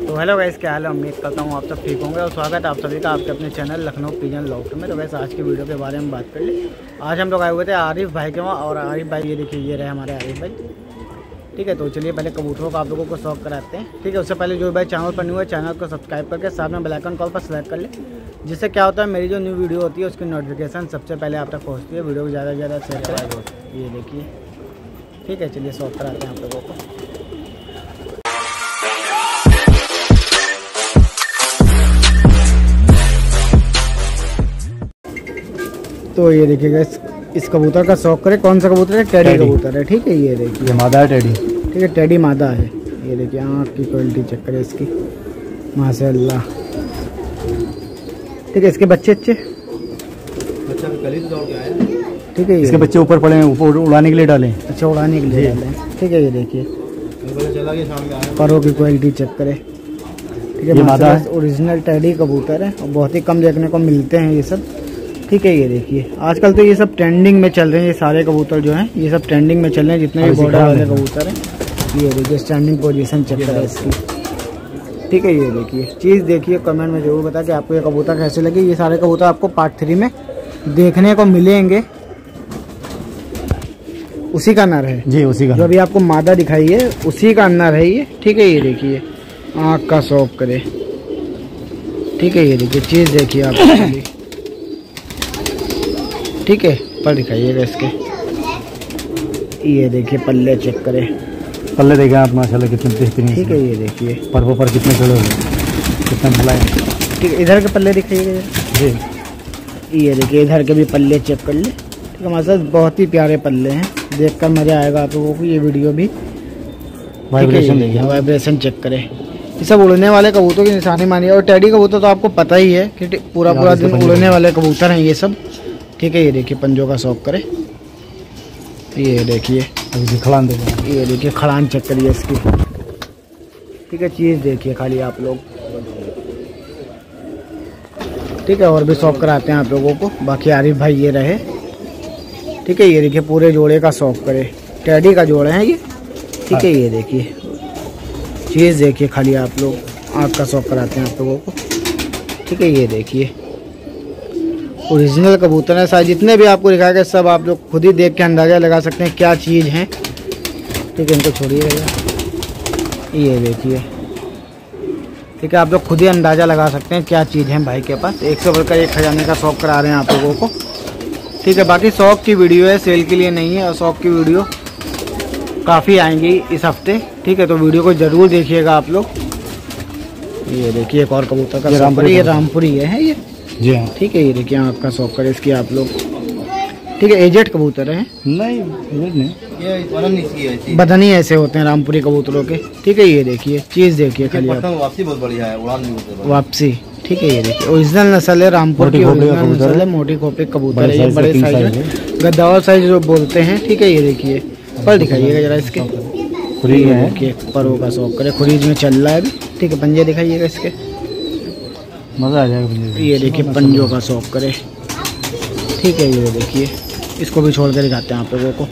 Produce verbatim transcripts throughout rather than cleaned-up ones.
तो hello guys, क्या हाल है। उम्मीद करता हूँ आप सब ठीक होंगे और स्वागत है आप सभी का आपके अपने चैनल लखनऊ पिजन लॉफ्ट में। तो गाइस आज की वीडियो के बारे में बात कर ले। आज हम लोग आए हुए थे आरिफ भाई के वहाँ, और आरिफ भाई ये देखिए ये रहे हमारे आरिफ भाई। ठीक है, तो चलिए पहले कबूतरों का आप लोगों को शौक कराते हैं। ठीक है, उससे पहले जो भाई चैनल पर न्यू है चैनल को सब्सक्राइब करके साथ में बेल आइकन कॉल पर सेलेक्ट कर ले, जिससे क्या होता है मेरी जो न्यू वीडियो होती है उसकी नोटिफिकेशन सबसे पहले आप तक पहुँचती है। वीडियो को ज़्यादा से ज़्यादा शेयर करें। ये देखिए, ठीक है, चलिए शौक कराते हैं आप लोगों को। तो ये देखिएगा इस, इस कबूतर का शौक करें। कौन सा कबूतर है? टेडी कबूतर है। ठीक है, ये देखिए मादा है टेडी। ठीक है, टेडी मादा है। ये देखिए आँख की क्वालिटी चेक करें इसकी, माशाल्लाह। ठीक है, इसके बच्चे अच्छे बच्चा कल ही दौड़ के आया। ठीक है, इसके बच्चे ऊपर पड़े हैं, ऊपर उड़ाने के लिए डालें। अच्छा, उड़ाने के लिए डालें। ठीक है, ये देखिए परों की क्वालिटी चेक करें। ठीक है, मादा है, ओरिजिनल टेडी कबूतर है और बहुत ही कम देखने को मिलते हैं ये सब। ठीक है, ये देखिए आजकल तो ये सब ट्रेंडिंग में चल रहे हैं। ये सारे कबूतर जो हैं ये सब ट्रेंडिंग में चल रहे हैं, जितने भी बॉर्डर वाले कबूतर हैं। ये देखिए स्टैंडिंग पोजीशन चेक करें इसकी। ठीक है, ये देखिए चीज़ देखिए, कमेंट में जरूर बता कि आपको ये कबूतर कैसे लगे। ये सारे कबूतर आपको पार्ट थ्री में देखने को मिलेंगे। उसी का नर है जी, उसी का जो अभी आपको मादा दिखाई है उसी का नर है ये। ठीक है, ये देखिए आँख का शौक करे। ठीक है, ये देखिए चीज़ देखिए आप। ठीक है, पर दिखाइएगा इसके। ये देखिए पल्ले चेक करें। पल्ले देखें आप माशाल्लाह कितने बेहतरीन। ठीक है, ये देखिए पर वो पर कितने चढ़े हुए, कितना भला है। ठीक है, इधर के पल्ले दिखाइएगा जी। ये देखिए इधर के भी पल्ले चेक कर ले। ठीक है, माशाल्लाह बहुत ही प्यारे पल्ले हैं, देखकर मज़ा आएगा आप लोगों को। ये वीडियो भी वाइब्रेशन देखिए, वाइब्रेशन चेक करें। ये सब उड़ने वाले कबूतरों की निशानी मानिए। और टेडी कबूतर तो आपको पता ही है कि पूरा पूरा दिन उड़ने वाले कबूतर हैं ये सब। ठीक है, ये देखिए पंजों का शौक करें। ये देखिए अभी खड़ान देखिए, ये देखिए खड़ान चेक करिए इसकी। ठीक है, चीज़ देखिए खाली आप लोग। ठीक है, और भी शौक कराते हैं आप लोगों को। बाकी आरिफ भाई ये रहे। ठीक है, ये देखिए पूरे जोड़े का शौक करें। टेडी का जोड़े हैं ये। ठीक है, ये देखिए चीज़ देखिए खाली आप लोग। आँख का शौक कराते हैं आप लोगों को। ठीक है, ये देखिए ओरिजिनल कबूतर है सारे जितने भी आपको दिखाया गया, सब आप लोग खुद ही देख के अंदाज़ा लगा सकते हैं क्या चीज़ है। ठीक है, इनको छोड़िए भैया। ये देखिए, ठीक है, आप लोग खुद ही अंदाज़ा लगा सकते हैं क्या चीज़ है भाई के पास। एक सौ बढ़कर एक खजाने का शौक करा रहे हैं आप लोगों को। ठीक है, बाकी शौक की वीडियो है, सेल के लिए नहीं है। और शौक की वीडियो काफ़ी आएंगी इस हफ्ते। ठीक है, तो वीडियो को ज़रूर देखिएगा आप लोग। ये देखिए एक और कबूतर का शौक, ये रामपुरी है ये। जी हाँ। ठीक है, ये देखिए आपका शौक करे इसकी आप लोग। ठीक है, एजेड कबूतर है। नहीं नहीं, ये बदनी ऐसे होते हैं रामपुरी कबूतरों के। ठीक है, ये देखिए चीज़ देखिए खाली वापसी बहुत बढ़िया है, उड़ान नहीं होती वापसी। ठीक है, ये देखिए ओरिजिनल नस्ल है रामपुर की, ओरिजिनल नस्ल है। मोटी खोपे कबूतर है ये, बड़े साइज है, गद्दावर साइज जो बोलते हैं। ठीक है, ये देखिए पर दिखाइएगा जरा इसके। खुरीज है देखिए परों का शौक करे, खुरीज में चल रहा है अभी। ठीक है, पंजे दिखाइएगा इसके, मज़ा आ जाएगा। ये देखिए पंजों का शौक करे। ठीक है, ये देखिए इसको भी छोड़ कर दिखाते हैं आप लोगों को।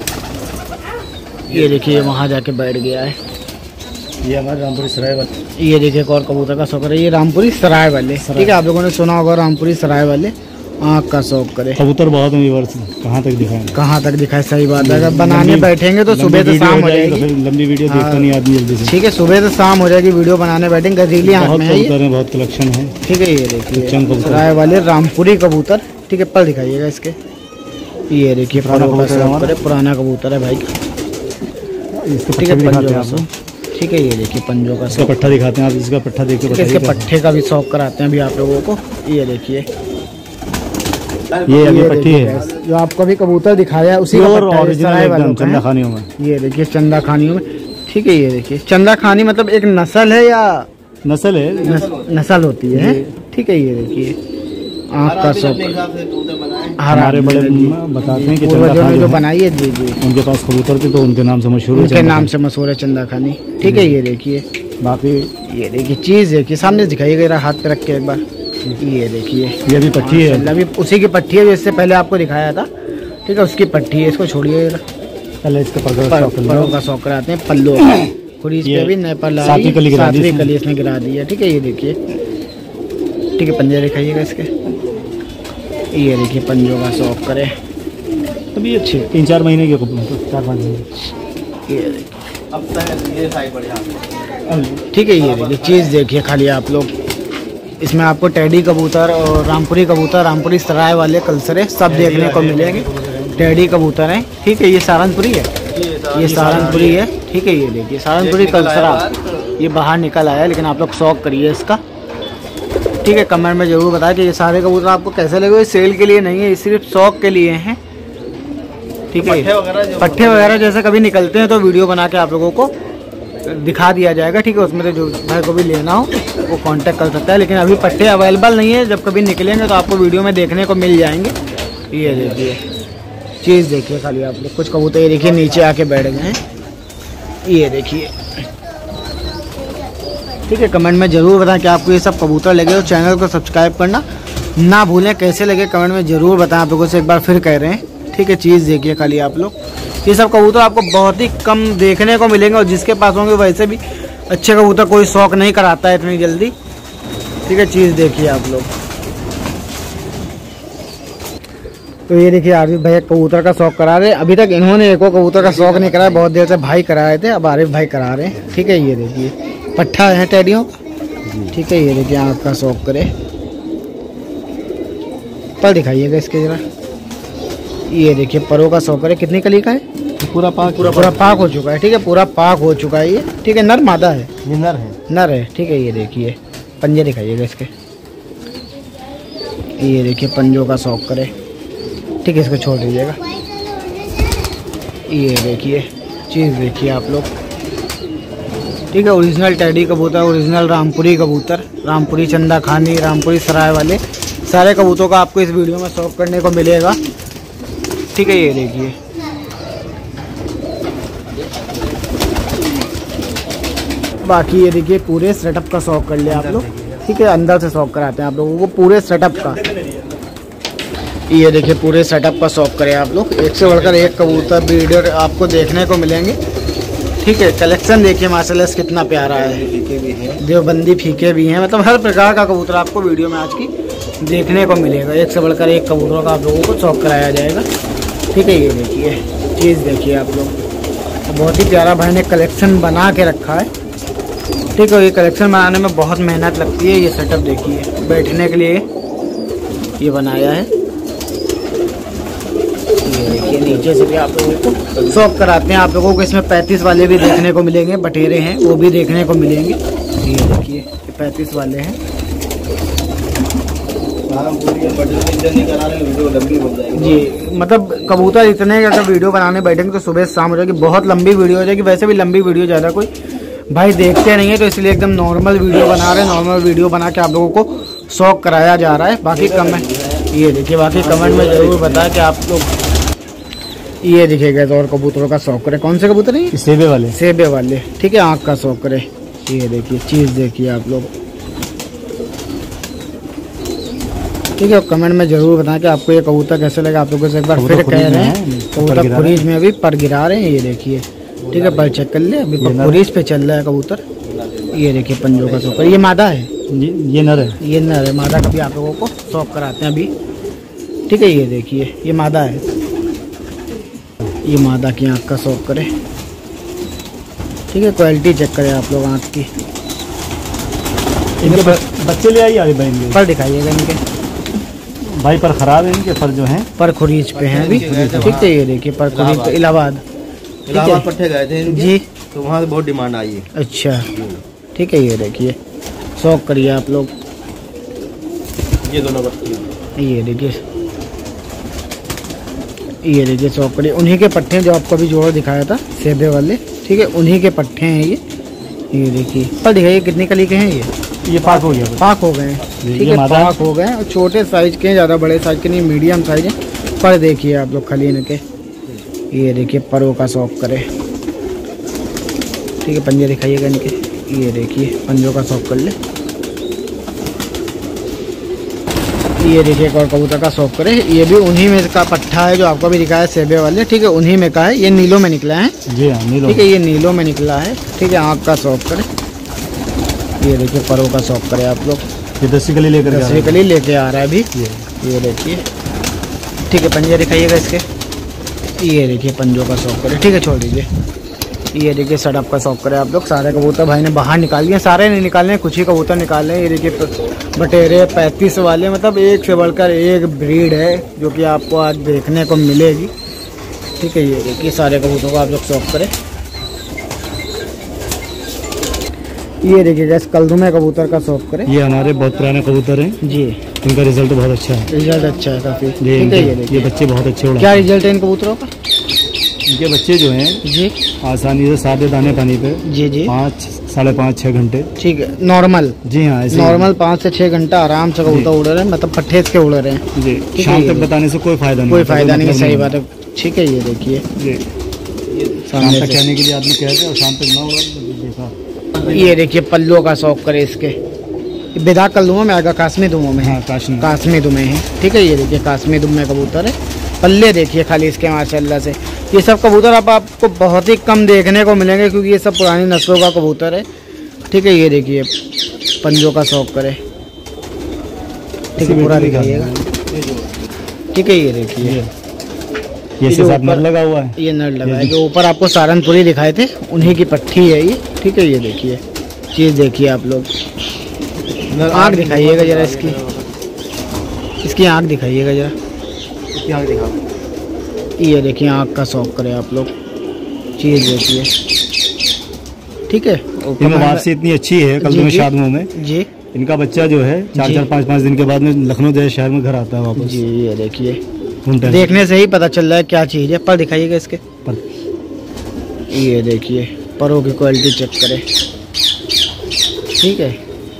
ये देखिए वहाँ जाके बैठ गया है। ये हमारे रामपुरी सराय वाले। ये देखिए एक और कबूतर का शौक है, ये रामपुरी सराय वाले। ठीक है, आप लोगों ने सुना होगा रामपुरी सराय वाले। आँख का शौक करे। कबूतर बहुत व्यूअर्स कहाँ तक दिखाएं कहाँ तक दिखाए, सही बात है। अगर बनाने बैठेंगे तो सुबह से शाम हो जाएगी। लंबी वीडियो देखता नहीं आदमी जल्दी से। ठीक है, सुबह से शाम हो जाएगी वीडियो बनाने बैठेंगे। गजीली आँख में है, बहुत कलेक्शन है। ठीक है, ये देखिए सराय वाले रामपुरी कबूतर। ठीक है, पर दिखाइएगा इसके। ये देखिए पुराना कबूतर है भाई। ठीक है, पंजों का। ठीक है, ये देखिए पंजों का इसका पट्ठा दिखाते हैं आप। इसका पट्ठा देखिए, इसके पट्ठे का भी शौक कराते हैं अभी आप लोगों को। ये देखिए ये अभी पट्टी है जो आपको अभी कबूतर दिखाया उसी का ओरिजिनल चंदा खानियों में। ये देखिए चंदा खानियों में। ठीक है, ये देखिए चंदा खानी मतलब एक नस्ल है या नस्ल है, नस, नस्ल होती है। ठीक है, ये देखिए आँख का शौक। हमारे बड़े बताते हैं कि पूर्वजों ने जो बनाई है, जी जी उनके पास कबूतर थे तो उनके नाम से मशहूर, उनके नाम से मशहूर है चंदा खानी। ठीक है, ये देखिए बाकी ये देखिए चीज़ देखिए सामने दिखाइएगा हाथ पे रख के एक बार। ये देखिए ये भी पट्टी है, अभी उसी की पट्टी है जिससे पहले आपको दिखाया था। ठीक है, उसकी पट्टी है। इसको छोड़िए, पहले इसके परों का शौक कराते हैं। पल्लों खुरीज ये पे भी नए पर ला सातवीं कली गिरा दी सातवीं इसने। कली इसने गिरा दी है। ठीक है ये देखिए, ठीक है पंजे दिखाइएगा इसके। ये देखिए पंजों का शौक करे, अभी अच्छे तीन चार महीने के कबूतर, चार पाँच महीने। ये देखिए ठीक है ये देखिए चीज़ देखिए खाली आप लोग। इसमें आपको टेडी कबूतर और रामपुरी कबूतर, रामपुरी सराय वाले कलसरे सब देखने को मिलेंगे। टेडी कबूतर हैं। ठीक है ये सहारनपुरी है, ये सहारनपुरी है। ठीक है ये देखिए सहारनपुरी कलसरा ये बाहर निकल आया, लेकिन आप लोग शौक करिए इसका। ठीक है कमेंट में ज़रूर बताएं कि ये सारे कबूतर आपको कैसे लगे। ये सेल के लिए नहीं है, ये सिर्फ शौक के लिए हैं। ठीक है पट्टे वगैरह जैसे कभी निकलते हैं तो वीडियो बना के आप लोगों को दिखा दिया जाएगा। ठीक है उसमें से जो भाई को भी लेना हो वो कांटेक्ट कर सकता है, लेकिन अभी पट्टे अवेलेबल नहीं है। जब कभी निकलेंगे तो आपको वीडियो में देखने को मिल जाएंगे। ये देखिए चीज़ देखिए खाली आप लोग। कुछ कबूतर ये देखिए नीचे आके बैठ गए हैं। ये देखिए ठीक है कमेंट में ज़रूर बताएं कि आपको ये सब कबूतर लगे। और चैनल को सब्सक्राइब करना ना भूलें। कैसे लगे कमेंट में ज़रूर बताएं। आप लोगों से एक बार फिर कह रहे हैं। ठीक है चीज़ देखिए खाली आप लोग। ये सब कबूतर आपको बहुत ही कम देखने को मिलेंगे, और जिसके पास होंगे वैसे भी अच्छे कबूतर कोई शौक नहीं कराता है इतनी जल्दी। ठीक है चीज़ देखिए आप लोग। तो ये देखिए आरिफ भैया कबूतर का शौक करा रहे हैं। अभी तक इन्होंने एक कबूतर का शौक नहीं कराया, बहुत देर से भाई करा रहे थे, अब आरिफ भाई करा रहे हैं। ठीक है ये देखिए पट्ठा है टेडियों। ठीक है ये देखिए आँख का शौक करे। पर दिखाइएगा इसके जरा। ये देखिए परों का शौक करे। कितनी कली का है? पूरा पाक पूरा पूरा पाक हो चुका है। ठीक है पूरा पाक हो चुका है ये। ठीक है नर मादा है? ये नर है। नर है। ठीक है ये देखिए पंजे दिखाइएगा इसके। ये देखिए पंजों का शौक करे। ठीक है इसको छोड़ दीजिएगा। ये देखिए चीज़ देखिए आप लोग। ठीक है ओरिजिनल टेडी कबूतर, ओरिजिनल रामपुरी कबूतर, रामपुरी चंदा खानी, रामपुरी सराय वाले सारे कबूतरों का आपको इस वीडियो में शौक करने को मिलेगा। ठीक है ये देखिए बाकी ये देखिए पूरे सेटअप का शौक कर लिया आप लोग। ठीक है अंदर से शौक कराते हैं आप लोगों को पूरे सेटअप का। ये देखिए पूरे सेटअप का शौक करें आप लोग। एक से बढ़कर एक कबूतर ब्रीडर आपको देखने को मिलेंगे। ठीक है कलेक्शन देखिए माशाल्लाह से कितना प्यारा है। देवबंदी फीके भी हैं, मतलब हर प्रकार का कबूतर आपको वीडियो में आज की देखने को मिलेगा। एक से बढ़कर एक कबूतरों का आप लोगों को शौक कराया जाएगा। ठीक है ये देखिए चीज़ देखिए आप लोग। बहुत ही प्यारा भाई ने कलेक्शन बना के रखा है। ठीक है ये कलेक्शन बनाने में बहुत मेहनत लगती है। ये सेटअप देखिए बैठने के लिए ये बनाया है। ये देखिए नीचे से भी आप लोगों को शौक कराते हैं। आप लोगों को इसमें पैंतीस वाले भी देखने को मिलेंगे, बटेरे हैं वो भी देखने को मिलेंगे। ये देखिए ये पैंतीस वाले हैं। जी मतलब कबूतर इतने अगर वीडियो बनाने बैठेंगे तो सुबह शाम हो जाएगी, बहुत लंबी वीडियो हो जाएगी। वैसे भी लंबी वीडियो ज़्यादा कोई भाई देखते नहीं है, तो इसलिए एकदम नॉर्मल वीडियो बना रहे हैं। नॉर्मल वीडियो बना के आप लोगों को शौक कराया जा रहा है। बाकी कमेंट ये देखिए बाकी कमेंट में ज़रूर बताएं कि आप लोग ये दिखेगा तो और कबूतरों का शौक करें। कौन से कबूतर है? सेबे वाले। सेबे वाले। ठीक है आँख का शौक करें। ये देखिए चीज़ देखिए आप लोग। ठीक है कमेंट में जरूर बताएं कि आपको ये कबूतर कैसे लगा। आप लोगों से एक बार फिर कह रहे हैं कबूतर खुरीज में अभी पर गिरा रहे हैं। ये देखिए ठीक है पर चेक कर ले अभी खुरीज पे चल रहा है कबूतर। ये देखिए पंजों का शौक। ये मादा है? ये नर है। ये नर है। मादा का भी आप लोगों को शौक कराते हैं अभी। ठीक है ये देखिए ये मादा है। ये मादा की आँख का शौक करें। ठीक है क्वालिटी चेक करें आप लोग आँख की। इनके बच्चे ले आइए आगे बनेंगे। पर दिखाइएगा इनके भाई पर खराब है इनके पर जो हैं पर खुरीज पे हैं अभी। ठीक है ये देखिए पर खुरीज पे इलाहाबाद। इलाहाबाद पट्टे गए थे जी तो वहाँ से बहुत डिमांड आई है। अच्छा ठीक है ये देखिए शौक करिए आप लोग। ये दोनों बच्चे ये देखिए ये देखिए शौक करिए। उन्हीं के पट्टे जो आपको अभी जोड़ा दिखाया था सेबे वाले। ठीक है उन्हीं के पट्टे हैं ये। ये देखिए पर दिखाइए कितनी कली के हैं ये? ये पाक हो गया। पाक हो गए हैं। ठीक है पाक हो गए हैं। और छोटे साइज के ज़्यादा बड़े साइज के नहीं, मीडियम साइज हैं। पर देखिए आप लोग खाली इनके। ये देखिए परों का शौक करे। ठीक है पंजे दिखाइएगा इनके। ये देखिए पंजों का शौक कर ले। ये देखिए एक और कबूतर का शौक करे, ये भी उन्हीं में का पट्ठा है जो आपको भी दिखाया सेबे वाले, ठीक है, उन्हीं में का है। ये नीलों में निकला है, जी हाँ नीलो, ठीक है, ये नीलों में निकला है, ठीक है। आँख का शौक करे, ये देखिए परों का शौक करे आप लोग। ये दसवीं कली लेकर दसवीं कली लेके आ रहा है अभी, ये ये देखिए, ठीक है। पंजे दिखाइएगा इसके, ये देखिए पंजों का शौक करे, ठीक है, छोड़ दीजिए। ये देखिए सड़प का शौक करे आप लोग। सारे कबूतर भाई ने बाहर निकाल दिए, सारे नहीं निकालने, कुछ ही कबूतर निकाल रहे हैं। ये देखिए बटेरे पैंतीस वाले, मतलब एक से बढ़कर एक ब्रीड है जो कि आपको आज देखने को मिलेगी, ठीक है। ये देखिए सारे कबूतरों को आप लोग शौक करें। ये देखिए गैस कलदुमे कबूतर का शौक करें। ये हमारे बहुत पुराने कबूतर हैं जी, इनका रिजल्ट बहुत अच्छा है। रिजल्ट अच्छा है काफ़ी, ये ठीक है। इनके- ये देखिए ये बच्चे बहुत अच्छे उड़ाते क्या हैं। रिजल्ट है इन कबूतरों का? इनके बच्चे जो हैं जी आसानी से सादे दाने पानी पे जी जी, पाँच साढ़े पाँच छः घंटे, ठीक है, नॉर्मल जी हाँ ऐसे ही। नॉर्मल पाँच से छः घंटा आराम से कबूतर उड़ रहे हैं, मतलब पट्टे के उड़ रहे हैं, जी है, शाम ये तक बताने से कोई फायदा नहीं कोई होता, फायदा नहीं है, मतलब सही बात है, ठीक है। ये देखिए जी शाम सामने तक से। कहने के लिए आदमी कहते हैं और शाम तक ना उड़ा देखा। ये देखिए पल्लों का शौक करे इसके, बिदा कल्लुओं में आएगा, काश्मी दुमों में है, हाँ काशनी काश्मी दुमे है, ठीक है। ये देखिए काश्मी दुम में कबूतर है, पल्ले देखिए खाली इसके माशाल्लाह से। ये सब कबूतर आप आपको बहुत ही कम देखने को मिलेंगे क्योंकि ये सब पुरानी नस्लों का कबूतर है, ठीक है। ये देखिए पंजों का शौक करे, ठीक है, पूरा दिखाइएगा, ठीक है। ये देखिए ये जो से साथ ऊपर- नर लगा हुआ है, ये नर लगा है, जो ऊपर आपको सहारनपुरी दिखाए थे उन्हीं की पट्टी है ये, ठीक है। ये देखिए चीज़ देखिए आप लोग, आँख दिखाइएगा जरा इसकी, इसकी आँख दिखाइएगा जरा, इसकी आँख दिखाओ। ये देखिए आँख का शौक करें आप लोग, चीज़ देखिए, ठीक है। और इनमें कमाल- वापसी इतनी अच्छी है कल जी, में जी। शादमों में। जी इनका बच्चा जो है चार जी। चार पाँच पाँच दिन के बाद में लखनऊ जैसे शहर में घर आता है वापस। जी, ये देखिए घूमता है। देखने से ही पता चल रहा है क्या चीज़ है। पर दिखाइएगा इसके, पर ये देखिए परों की क्वालिटी चेक करें, ठीक है।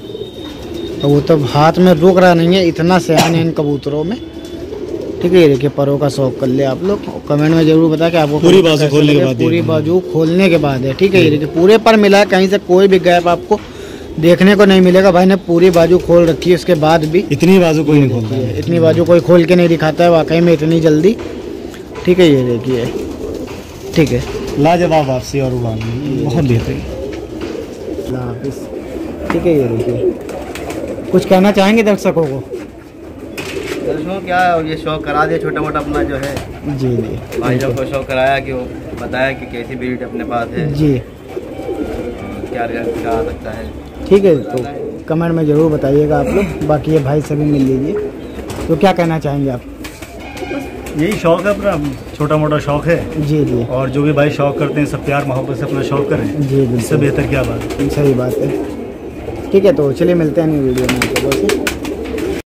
कबूतर हाथ में रुक रहा नहीं है, इतना सयान है इन कबूतरों में, ठीक है। ये देखिए परों का शौक कर ले आप लोग, और कमेंट में जरूर बताएं कि आपको पूरी कबूतर बाजू कैसे खोलने के लगे। बाद पूरी देखना। बाजू खोलने के बाद है, ठीक है। ये देखिए पूरे पर मिला है, कहीं से कोई भी गैप आपको देखने को नहीं मिलेगा। भाई ने पूरी बाजू खोल रखी है, उसके बाद भी इतनी बाजू कोई नहीं खोलता है। इतनी बाजू कोई खोल के नहीं दिखाता है वाकई में इतनी जल्दी, ठीक है। ये देखिए, ठीक है। लाजवाब वापसी और उड़ान बहुत बेहतरीन। अल्लाह हाफिज़, ठीक है। ये देखिए कुछ कहना चाहेंगे दर्शकों को? दर्शकों क्या ये शौक करा दिया छोटा मोटा अपना जो है, जी जी भाई लोग को शौक कराया कि वो बताया कि कैसी ब्रीड अपने पास है, जी, क्या रिजल्ट क्या आ सकता है। ठीक है। तो कमेंट में ज़रूर बताइएगा आप लोग, बाकी ये भाई से भी मिल लीजिए। तो क्या कहना चाहेंगे आप? यही शौक है अपना, छोटा मोटा शौक है, जी जी और जो भी भाई शौक करते हैं सब प्यार मोहब्बत से अपना शौक करें, जी इससे बिल्कुल बेहतर क्या बात है। सही बात है, ठीक है। तो चलिए मिलते हैं नई वीडियो में, तो बस